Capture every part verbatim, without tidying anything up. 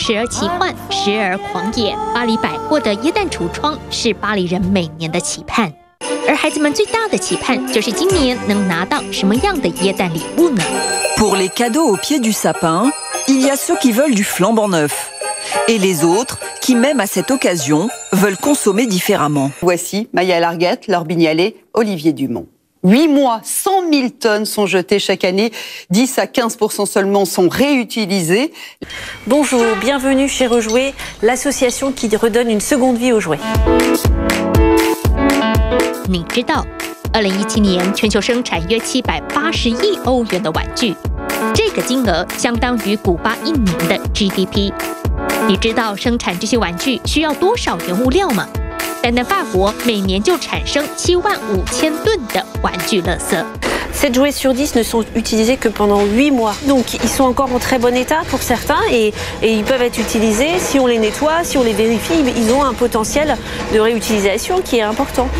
时而奇幻，时而狂野。巴黎百货的耶诞橱窗是巴黎人每年的期盼，而孩子们最大的期盼就是今年能拿到什么样的耶诞礼物呢？ Pour les cadeaux au pied du sapin, il y a ceux qui veulent du flambant neuf, et les autres qui, même à cette occasion, veulent consommer différemment. Voici Maya Larguette, Laure Bignalet, Olivier Dumont. Huit mois, cent mille tonnes sont jetées chaque année, dix à quinze pour cent seulement sont réutilisées. Bonjour, bienvenue chez Rejouer, l'association qui redonne une seconde vie aux jouets. 你知道，二零一七年全球生产约七百八十亿欧元的玩具，这个金额相当于古巴一年的 G D P。你知道生产这些玩具需要多少原物料吗？ 单单法国每年就产生七万五千吨的玩具垃圾。 sept jouets sur dix ne sont utilisés que pendant huit mois. Donc ils sont encore en très bon état pour certains et, et ils peuvent être utilisés si on les nettoie, si on les vérifie, ils ont un potentiel de réutilisation qui est important.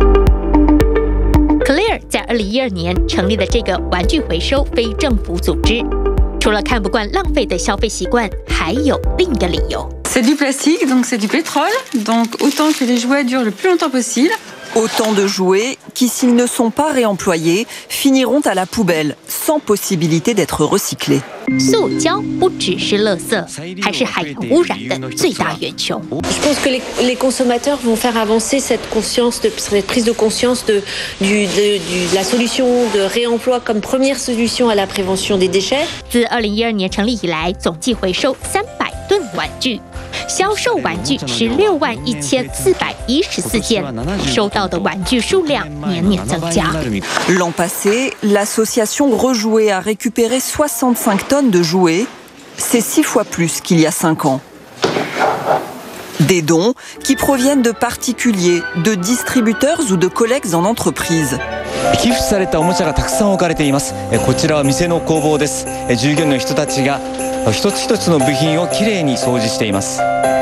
Claire 在二零一二年成立了这个玩具回收非政府组织，除了看不惯浪费的消费习惯，还有另一个理由。 C'est du plastique, donc c'est du pétrole, donc autant que les jouets durent le plus longtemps possible. Autant de jouets qui, s'ils ne sont pas réemployés, finiront à la poubelle, sans possibilité d'être recyclés. 塑胶不只是垃圾，还是海洋污染的最大元凶。 Je pense que les, les consommateurs vont faire avancer cette conscience, de, cette prise de conscience de, du, de, du, de la solution de réemploi comme première solution à la prévention des déchets. 自二零一二年成立以来，总计回收三百吨玩具。 销售玩具十六万一千四百一十四件，收到的玩具数量年年增加。 L'an passé, l'association Rejouer a récupéré soixante-cinq tonnes de jouets. C'est six fois plus qu'il y a cinq ans. Des dons qui proviennent de particuliers, de distributeurs ou de collègues en entreprise. 寄付されたおもちゃがたくさん置かれています。こちらは店の工房です。従業員の人たちが 一つ一つの部品をきれいに掃除しています。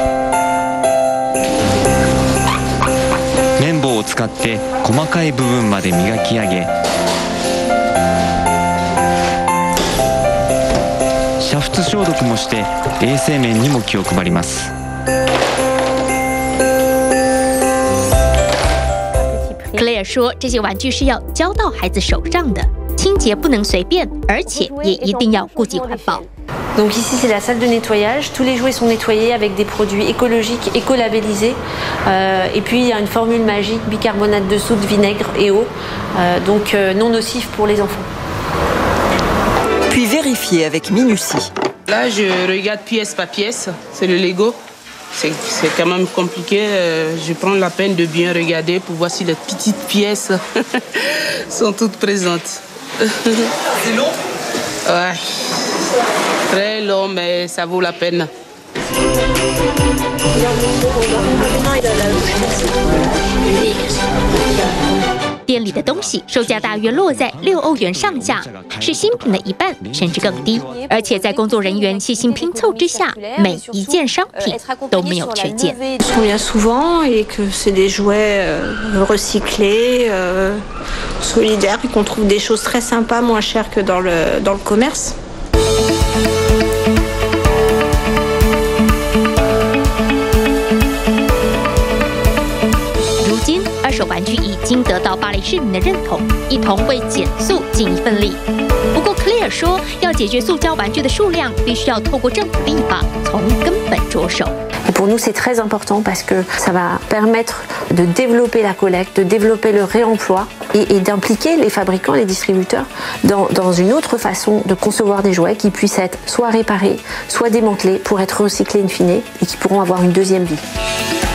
綿棒を使って細かい部分まで磨き上げ、煮沸消毒もして衛生面にも気を配ります。 Claire 说，这些玩具是要交到孩子手上的，清洁不能随便，而且也一定要顾及环保。 Donc ici c'est la salle de nettoyage, tous les jouets sont nettoyés avec des produits écologiques, écolabellisés. Euh, et puis il y a une formule magique, bicarbonate de soude, vinaigre et eau, euh, donc euh, non nocif pour les enfants. Puis vérifier avec minutie. Là je regarde pièce par pièce, c'est le Lego. C'est quand même compliqué, euh, je prends la peine de bien regarder pour voir si les petites pièces sont toutes présentes. C'est long? Ouais. Très long, mais ça vaut la peine. 店里的东西售价大约落在六欧元上下，是新品的一半甚至更低。而且在工作人员细心拼凑之下，每一件商品都没有缺件。 On vient souvent et que c'est des jouets euh, recyclés, euh, solidaires, et qu'on trouve des choses très sympas, moins chères que dans le, dans le commerce. 二手玩具已经得到巴黎市民的认同，一同为减塑尽一份力。不过 ，Claire 说，要解决塑胶玩具的数量，必须要透过政府立法，从根本着手。 Et pour nous, c'est très important parce que ça va permettre de développer la collecte, de développer le réemploi et, et d'impliquer les fabricants, les distributeurs dans, dans une autre façon de concevoir des jouets qui puissent être soit réparés, soit démantelés pour être recyclés in fine et qui pourront avoir une deuxième vie.